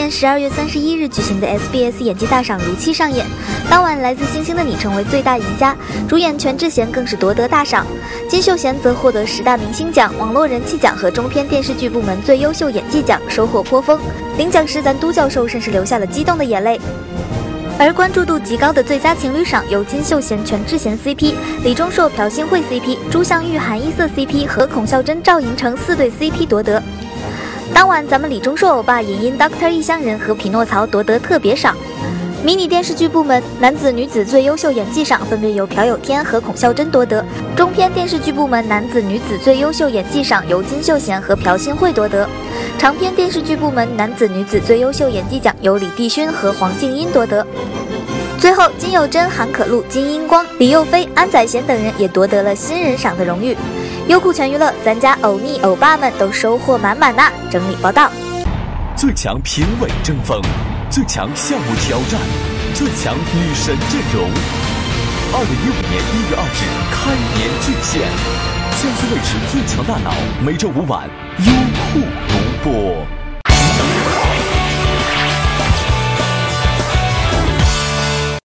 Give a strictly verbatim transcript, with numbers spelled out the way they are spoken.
年十二月三十一日举行的 S B S 演技大赏如期上演，当晚《来自星星的你》成为最大赢家，主演全智贤更是夺得大赏，金秀贤则获得十大明星奖、网络人气奖和中篇电视剧部门最优秀演技奖，收获颇丰。领奖时，咱都教授甚至流下了激动的眼泪。而关注度极高的最佳情侣赏由金秀贤、全智贤 C P、李钟硕、朴信惠 C P、朱象玉、韩一瑟 C P 和孔孝真、赵寅成四对 C P 夺得。当晚，咱们李钟硕欧巴也因 Doctor 异乡人和匹诺曹夺得特别赏。迷你电视剧部门男子、女子最优秀演技赏分别由朴有天和孔孝真夺得，中篇电视剧部门男子、女子最优秀演技赏由金秀贤和朴信惠夺得，长篇电视剧部门男子、女子最优秀演技奖由李帝勋和黄静音夺得。最后，金有珍、韩可露、金英光、李幼飞、安宰贤等人也夺得了新人赏的荣誉。优酷全娱乐，咱家欧尼欧巴们都收获满满呐！整理报道。 最强评委争锋，最强项目挑战，最强女神阵容。二零一五年一月二日开年巨献，江苏卫视最强大脑每周五晚优酷独播。